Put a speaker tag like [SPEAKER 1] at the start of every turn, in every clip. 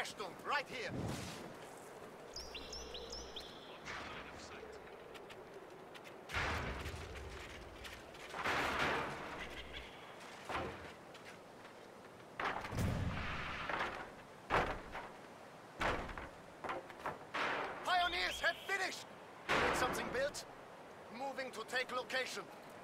[SPEAKER 1] Festung, right here. Pioneers have finished! Get something built? Moving to take location.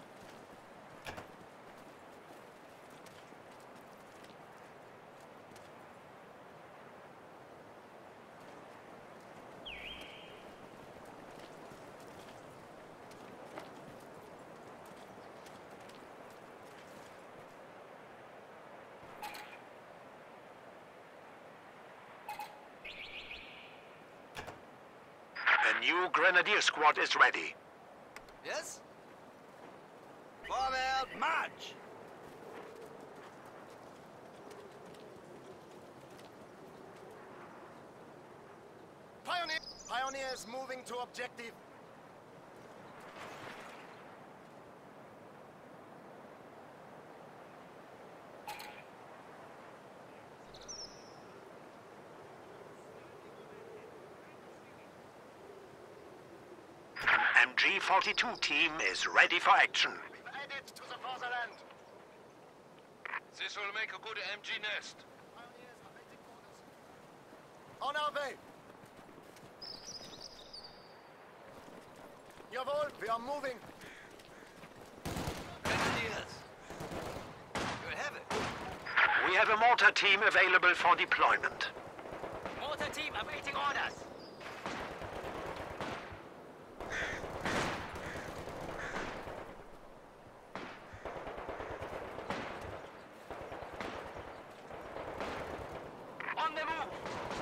[SPEAKER 2] A new Grenadier squad is ready.
[SPEAKER 3] Yes? Forward, march!
[SPEAKER 1] Pioneers moving to objective.
[SPEAKER 2] MG42 team is ready for action.
[SPEAKER 1] We've added to the fatherland.
[SPEAKER 4] This will make a good MG nest.
[SPEAKER 1] Pioneers are waiting orders. On our way. Jawohl, we are moving.
[SPEAKER 3] Grenadiers! You have it.
[SPEAKER 2] We have a mortar team available for deployment.
[SPEAKER 5] Mortar team awaiting orders. On the move.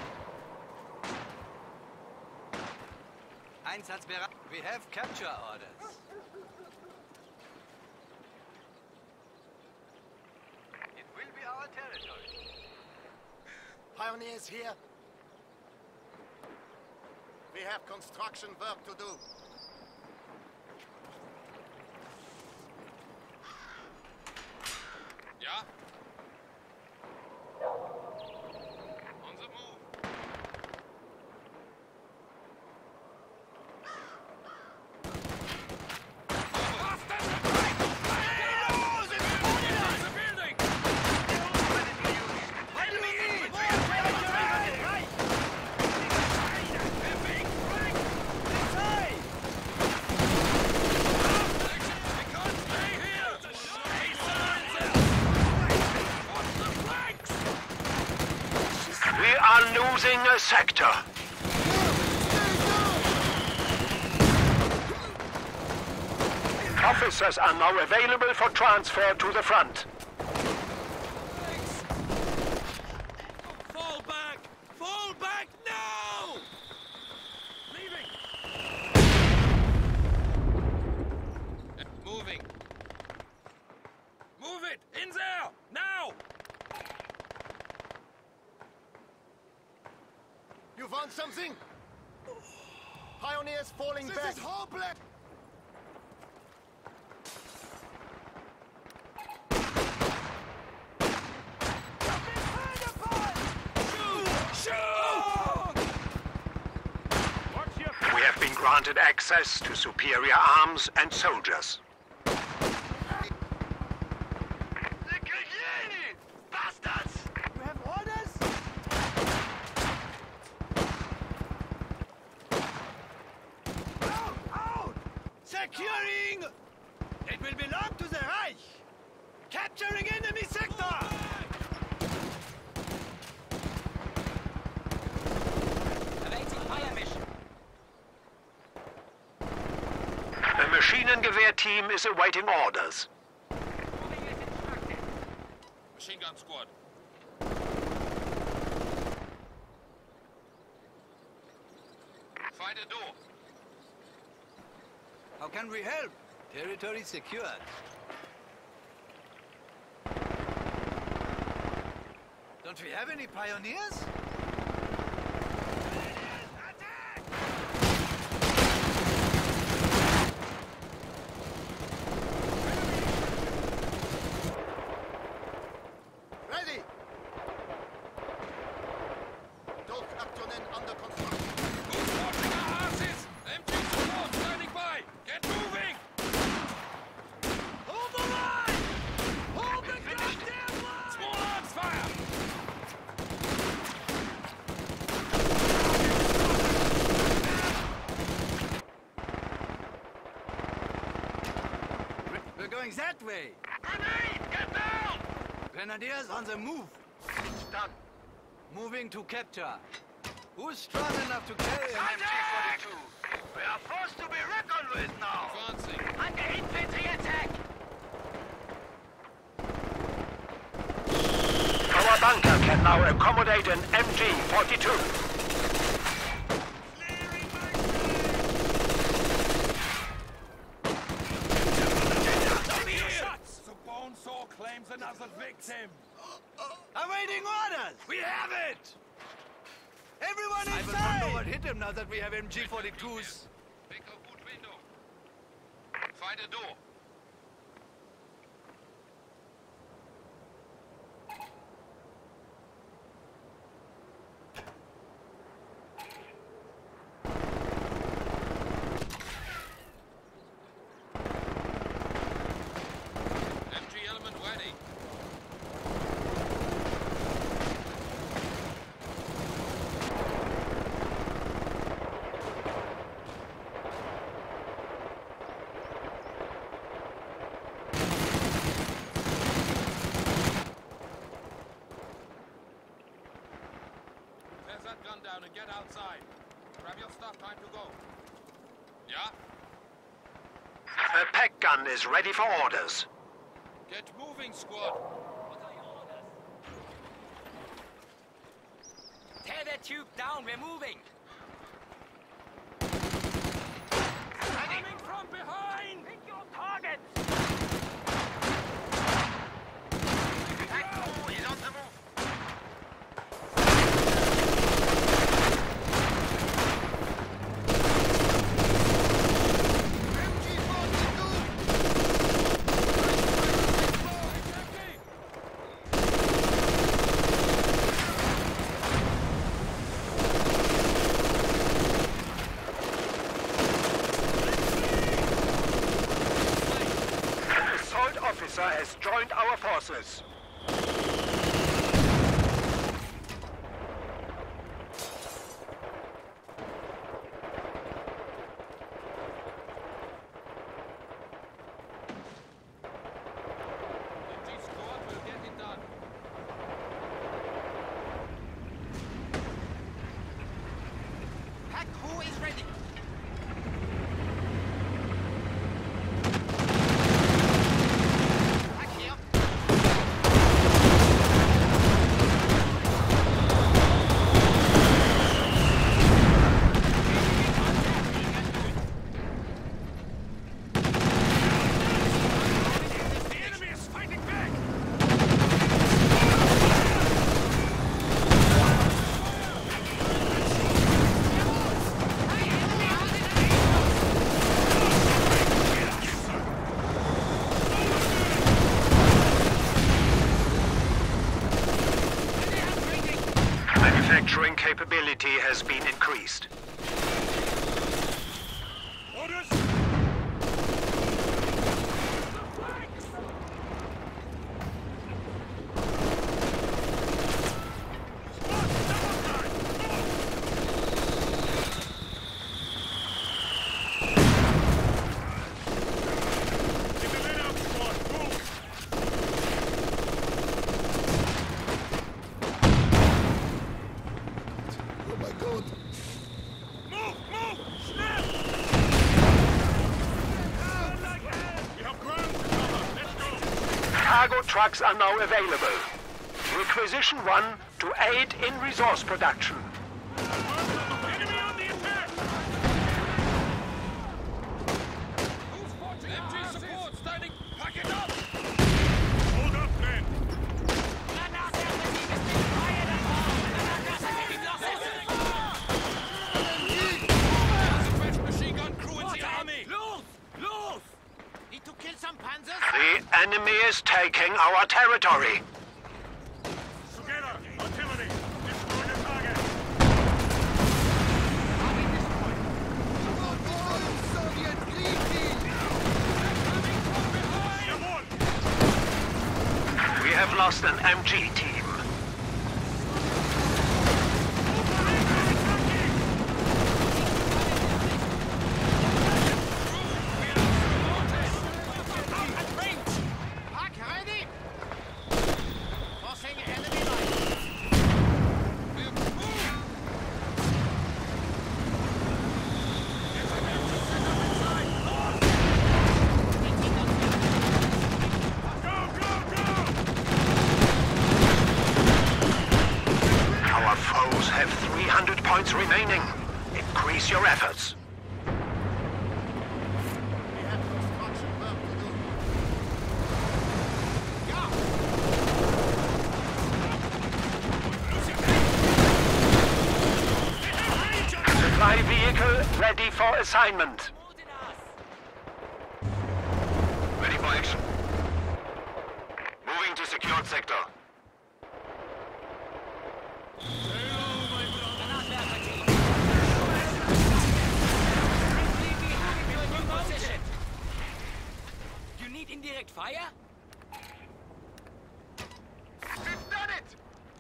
[SPEAKER 3] Einsatzbereit. We have capture orders. It will be our territory.
[SPEAKER 1] Pioneers here. We have construction work to do.
[SPEAKER 4] Ja? On the move.
[SPEAKER 2] We are losing a sector. Officers are now available for transfer to the front.
[SPEAKER 3] Fall back! Fall back now!
[SPEAKER 4] Leaving. Moving. Move it! In there! Now!
[SPEAKER 1] You want something? Pioneers falling back. This is hopeless!
[SPEAKER 2] We have been granted access to superior arms and soldiers.
[SPEAKER 1] Bastards! You have orders? Out! Out! Securing! It will belong to the Reich! Capturing enemy sector!
[SPEAKER 5] Awaiting fire mission.
[SPEAKER 2] The Maschinengewehr team is awaiting orders.
[SPEAKER 5] Moving as instructed.
[SPEAKER 4] Machine gun squad. Find a door.
[SPEAKER 3] How can we help? Territory secured. Don't we have any pioneers?
[SPEAKER 1] Ready!
[SPEAKER 3] going that way.
[SPEAKER 1] Grenade! Get down!
[SPEAKER 3] Grenadiers on the move.
[SPEAKER 1] It's done.
[SPEAKER 3] Moving to capture. Who's strong enough to carry an
[SPEAKER 1] Attack!
[SPEAKER 3] MG-42? We are forced to be reckoned with now.
[SPEAKER 4] Advancing.
[SPEAKER 5] Under infantry attack!
[SPEAKER 2] Our bunker can now accommodate an MG-42.
[SPEAKER 6] The bone saw claims another victim.
[SPEAKER 3] Awaiting orders!
[SPEAKER 6] We have it!
[SPEAKER 3] Everyone
[SPEAKER 6] I
[SPEAKER 3] inside!
[SPEAKER 6] will not know
[SPEAKER 3] what hit him now that we have MG-42s.
[SPEAKER 4] Pick a good window. Find a door. MG element ready. Set that gun down and get outside. Grab your stuff, time to go. Yeah?
[SPEAKER 2] The PEC gun is ready for orders.
[SPEAKER 4] Get moving, squad.
[SPEAKER 5] What are your orders? Tear that tube down, we're moving!
[SPEAKER 6] Coming from behind!
[SPEAKER 5] Pick your targets!
[SPEAKER 1] Attack crew is on the move.
[SPEAKER 2] An assault officer has joined our forces.
[SPEAKER 4] MG squad will get it done.
[SPEAKER 5] Pack crew is ready! Pack here!
[SPEAKER 6] The enemy is fighting back!
[SPEAKER 2] Manufacturing capability has been increased.
[SPEAKER 6] Orders! Get the men out, squad! Move!
[SPEAKER 1] Oh my god!
[SPEAKER 6] Move! Move! Snap! We have ground to cover! Let's go!
[SPEAKER 2] Cargo trucks are now available. Requisition 1 to aid in resource production.
[SPEAKER 6] Enemy on the attack!
[SPEAKER 4] MG support standing. Pack it up.
[SPEAKER 6] Hold up, men!
[SPEAKER 5] Granatwerfer-Team ist nicht freie davon! Granatwerfer-Team
[SPEAKER 4] Fresh machine gun crew in the army.
[SPEAKER 5] Los! Los! Need to kill some panzers?
[SPEAKER 2] The enemy is taking our territory.
[SPEAKER 6] Together! Artillery! Destroy the target!
[SPEAKER 1] Soviet Legion!
[SPEAKER 6] Jawohl!
[SPEAKER 2] We have lost an MG team.
[SPEAKER 5] Break
[SPEAKER 2] for assignment.
[SPEAKER 7] Ready for action. Moving to secured sector.
[SPEAKER 5] You need indirect fire?
[SPEAKER 1] We've done it!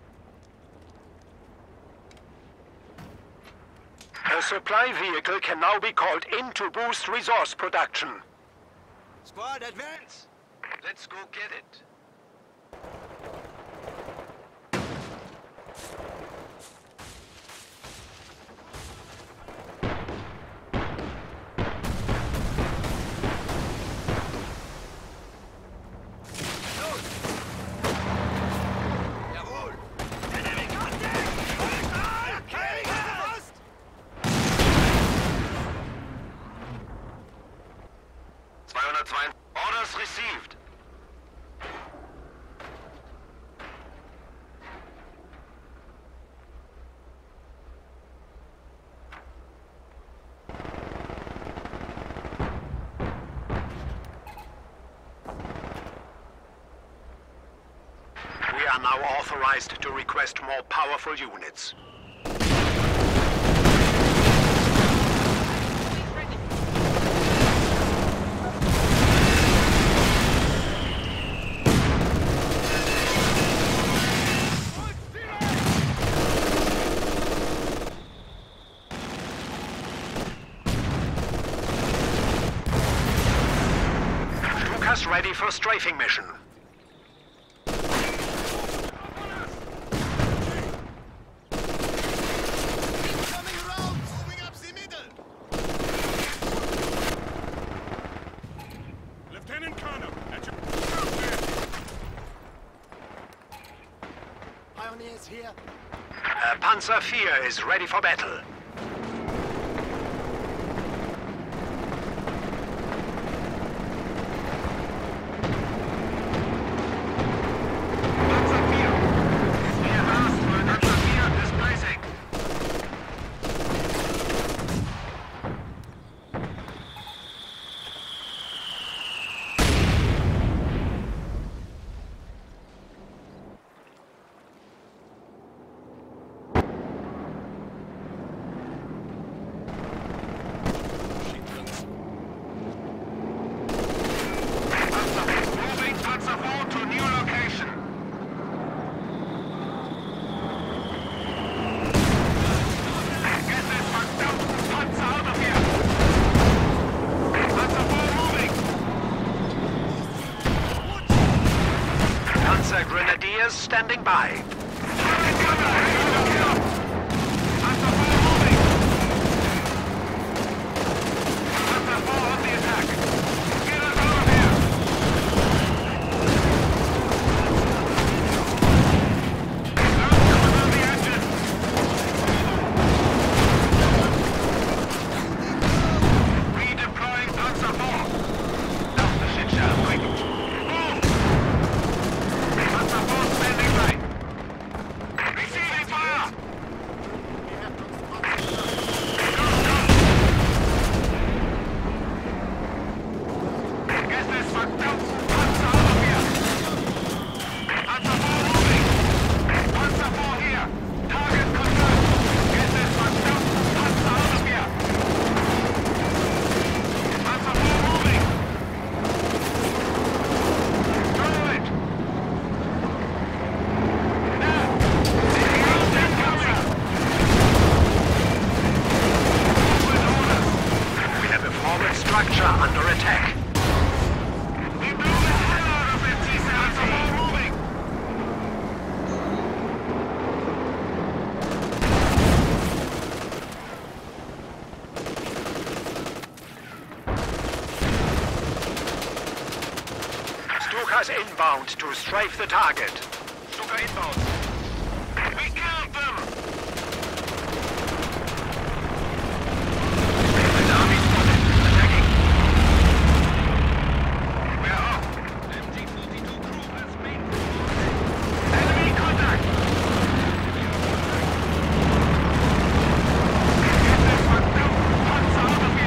[SPEAKER 2] A supply vehicle can now be called in to boost resource production.
[SPEAKER 3] Squad, advance!
[SPEAKER 7] Let's go get it.
[SPEAKER 3] Jawohl!
[SPEAKER 7] 202. Orders received.
[SPEAKER 2] We are now authorized to request more powerful units. Stukas ready for strafing mission.
[SPEAKER 1] Coming around! Moving up the middle!
[SPEAKER 6] Lieutenant Colonel, at your...
[SPEAKER 1] Pioneers here.
[SPEAKER 2] Panzer IV is ready for battle.
[SPEAKER 7] Panzer IV. We have asked for Panzer IV displacing. Moving Panzer IV to new location. Get this fucked up Panzer out of here. Panzer IV moving.
[SPEAKER 2] Panzer Grenadiers standing by.
[SPEAKER 7] Panzer IV moving. Panzer IV on the attack. Get us out of here. Don't cover the engine. Redeploying Panzer IV. Down the shit shell, quick. Move! Panzer IV standing by. Receiving fire!
[SPEAKER 1] We have construction.
[SPEAKER 7] Get this fucked up! Panzer out of here! Panzer IV moving! Panzer IV here! Target confirmed! Get this fucked up! Panzer out of here! Panzer IV moving! Throw it! Now! The ground incoming! Forward orders!
[SPEAKER 2] We have a forward structure under attack.
[SPEAKER 7] We blew the hell out of it, T-70! Panzer IV moving!
[SPEAKER 2] Stukas inbound to strafe the target.
[SPEAKER 7] Stuka inbound. We killed them! An army spotted. Attacking. We're off. MG-42 crew has made enemy contact! Get this fucked up! Panzer out of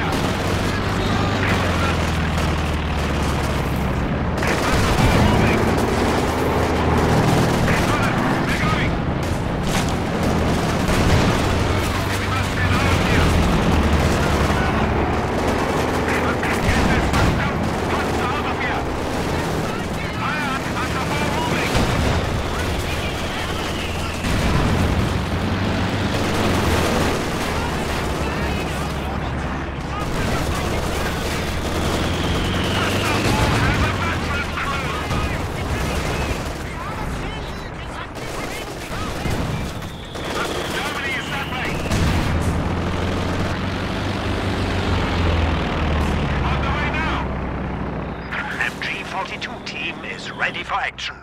[SPEAKER 2] ready for action.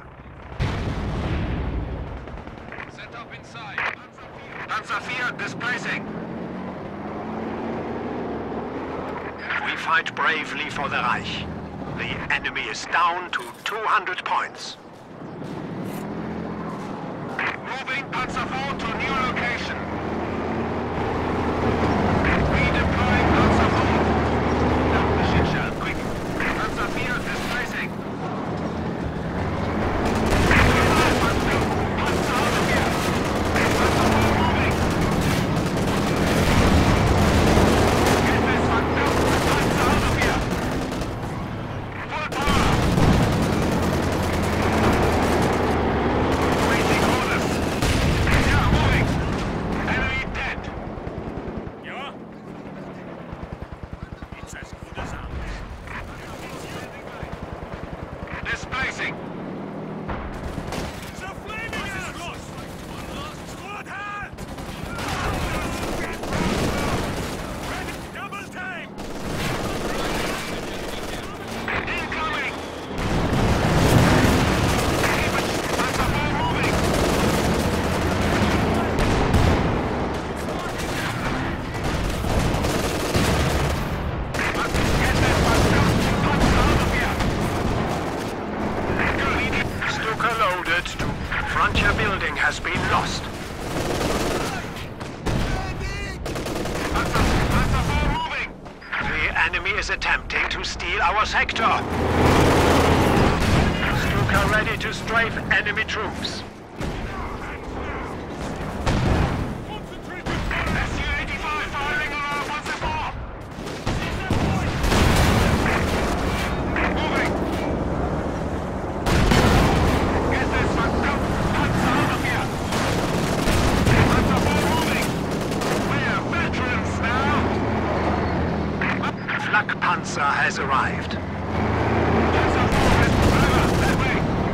[SPEAKER 7] Set up inside. Panzer IV displacing.
[SPEAKER 2] We fight bravely for the Reich. The enemy is down to 200 points.
[SPEAKER 7] Moving Panzer IV to new location. Redeploying Panzer IV. Down the Schicksal, quick. Panzer IV displacing. Panzer out of here. Panzer IV moving. Get this fucked up. Panzer out of here. Full power. Waiting orders. Yeah, moving. Enemy dead.
[SPEAKER 6] Ja? It's as good as ours.
[SPEAKER 7] Displacing.
[SPEAKER 6] The flaming is lost! Squad hand! Ready, double time!
[SPEAKER 7] Incoming. Keep it. Panzer IV moving. Get that fucked up. Panzer out of here. Good.
[SPEAKER 2] Stuka loaded to Frontier building has been lost.
[SPEAKER 7] Panzer IV moving.
[SPEAKER 2] The enemy is attempting to steal our sector. Stuka ready to strafe enemy troops.
[SPEAKER 7] Su-85 firing on our Panzer IV. Moving. Get this fucked up. Panzer out of here. Panzer IV moving. We're veterans now.
[SPEAKER 2] Flak Panzer has arrived.
[SPEAKER 7] Panzer IV is over. That way.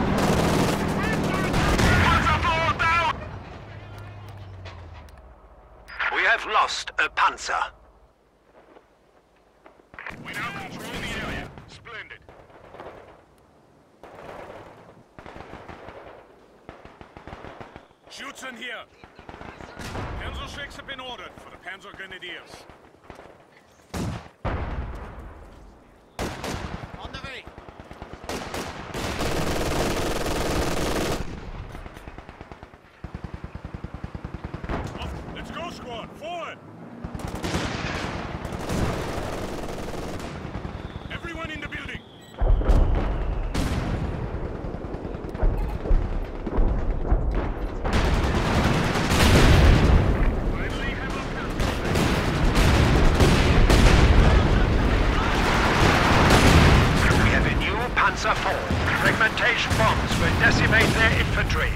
[SPEAKER 7] Panzer IV down.
[SPEAKER 2] We have lost a Panzer.
[SPEAKER 6] We now control the area. Splendid. Schützen here. Panzer VI have been ordered for the Panzer Grenadiers.
[SPEAKER 5] On the way.
[SPEAKER 6] Off. Let's go, squad. Forward. Everyone in the building. Finally, Hamilton.
[SPEAKER 2] We have a new Panzer IV. Fragmentation bombs will decimate their infantry.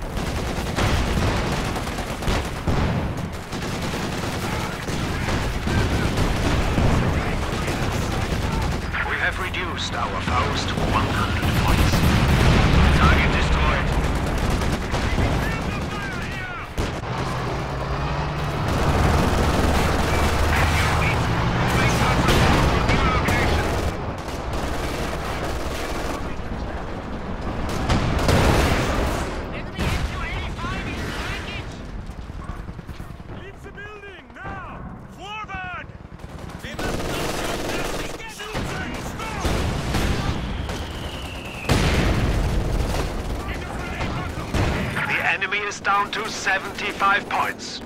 [SPEAKER 2] We have reduced our foes to 100 points. Target destroyed.
[SPEAKER 5] Enemy Su-85 is flanking.
[SPEAKER 6] Leave the building, now! Forward!
[SPEAKER 5] We must not shoot.
[SPEAKER 6] Shooting, stop!
[SPEAKER 2] The enemy is down to 75 points.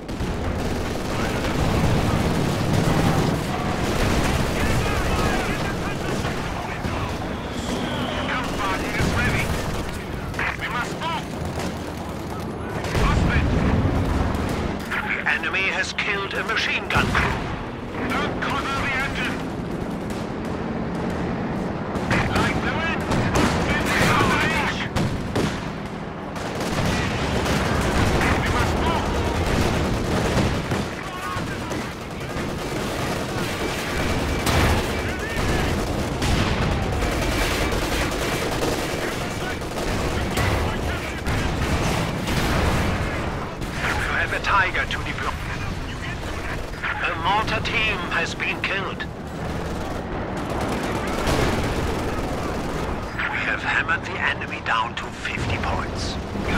[SPEAKER 7] Kampfwagen is ready. We must move. Lost it.
[SPEAKER 2] The enemy has killed a machine gun crew.
[SPEAKER 7] Don't corner the engine. Like the wind. Spinning on the leash. We must move.
[SPEAKER 2] You have a Tiger to deploy. A mortar team has been killed. We have hammered the enemy down to 50 points.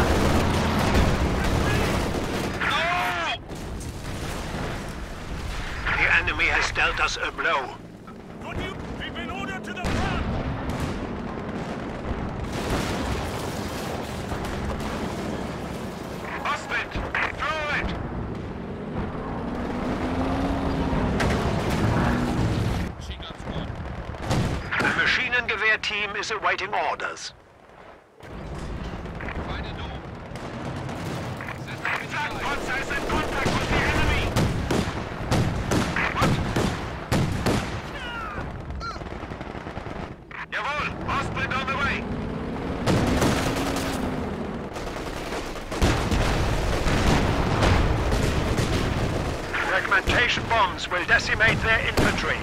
[SPEAKER 2] The enemy has dealt us a blow.
[SPEAKER 6] We've been ordered to the front!
[SPEAKER 7] Hostage! Throw it!
[SPEAKER 4] Machine gun squad.
[SPEAKER 2] The Maschinengewehr team is awaiting orders.
[SPEAKER 4] Find a door.
[SPEAKER 7] Flakpanzer is in contact with the enemy! What? Jawohl! Ostwind on the way!
[SPEAKER 2] Fragmentation bombs will decimate their infantry.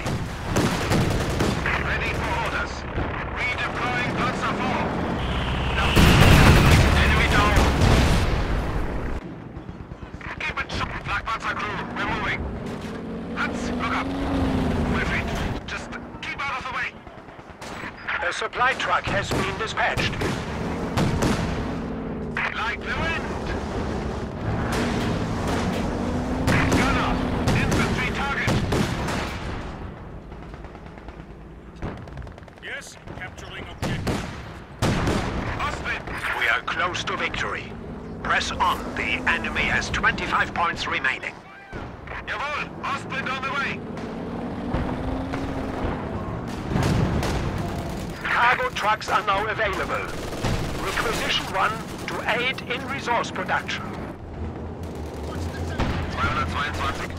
[SPEAKER 7] Ready for orders. Redeploying Panzer IV. No. Enemy down. Keep it short. Flakpanzer crew, we're moving. Hans, look up. We're fit. Just keep out of the way.
[SPEAKER 2] A supply truck has been dispatched.
[SPEAKER 7] Like the wind. Gunner, infantry target.
[SPEAKER 6] Yes, capturing objective.
[SPEAKER 7] Ostwind.
[SPEAKER 2] We are close to victory. Press on. The enemy has 25 points remaining.
[SPEAKER 7] Jawohl, Ostwind on the way.
[SPEAKER 2] Cargo trucks are now available. Requisition 1 to aid in resource production.
[SPEAKER 7] 222.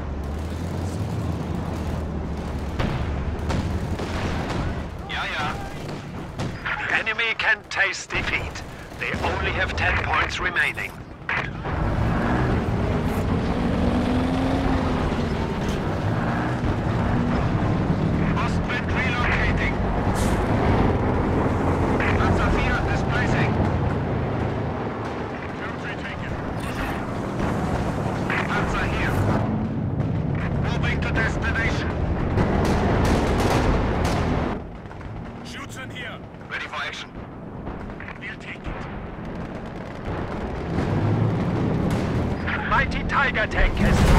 [SPEAKER 7] Ja, ja.
[SPEAKER 2] The enemy can taste defeat. They only have 10 points remaining.
[SPEAKER 7] Ostwind relocating. Panzer IV displacing.
[SPEAKER 6] Territory taken.
[SPEAKER 7] Panzer here. Moving to destination.
[SPEAKER 6] Shoots in here.
[SPEAKER 7] Ready for action.
[SPEAKER 6] We'll take it.
[SPEAKER 2] Mighty Tiger tank has